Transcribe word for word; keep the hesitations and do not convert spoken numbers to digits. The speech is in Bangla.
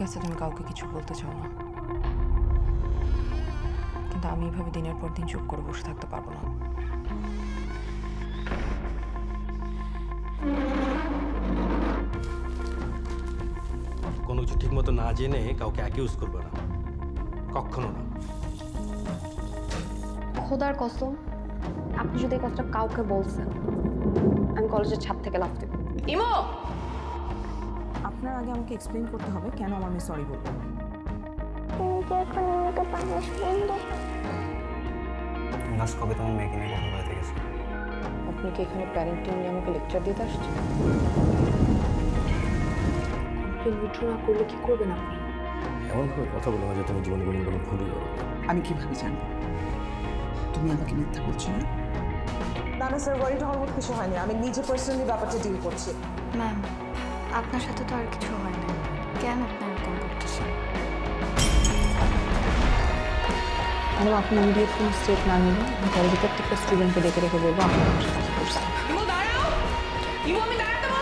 আছে তুমি কাউকে কিছু বলতে চাও না, কিন্তু আমি এভাবে দিনের পর দিন চুপ করে বসে থাকতে পারবো না। কোনো কিছু ঠিক মতো না জেনে কাউকে অ্যাকিউজ করবে না, কখনো না। খোদার কসম, আপনি যদি এই কথাটা কাউকে বলছেন, আমি কলেজের ছাদ থেকে লাফ দেব। ইমো, আপনার আগে আমাকে এক্সপ্লেইন করতে হবে কেন আমার মেয়ে সরি বলবো। লাস্ট কবে তোমার মেয়েকে নিয়ে কথা বলতে গেছে? আপনি কি এখানে প্যারেন্টিং নিয়ে আমাকে লেকচার দিতে আসছেন? কমপ্লেন উইথড্র না করলে কি করবেন আপনি? এমন করে কথা বলো না যে তুমি জীবনে কোনো কোনো ভুলই করো। আমি কিভাবে জানবো তুমি আমাকে মিথ্যা বলছো না? না না স্যার, ওয়ারিড হওয়ার মতো কিছু হয়নি। আমি নিজে পার্সোনালি ব্যাপারটা ডিল করছি। ম্যাম, আপনার সাথে তো আর কিছু হয় না, কেন আপনি এরকম করতেছেন? ম্যাডাম, আপনি ইমিডিয়েট কোনো স্টেপ না নিলে আমি কলেজে প্রত্যেকটা স্টুডেন্টকে ডেকে রেখে বলবো আপনার সাথে দেখা করছি। ইমো দাঁড়াও, ইমো আমি দাঁড়াতে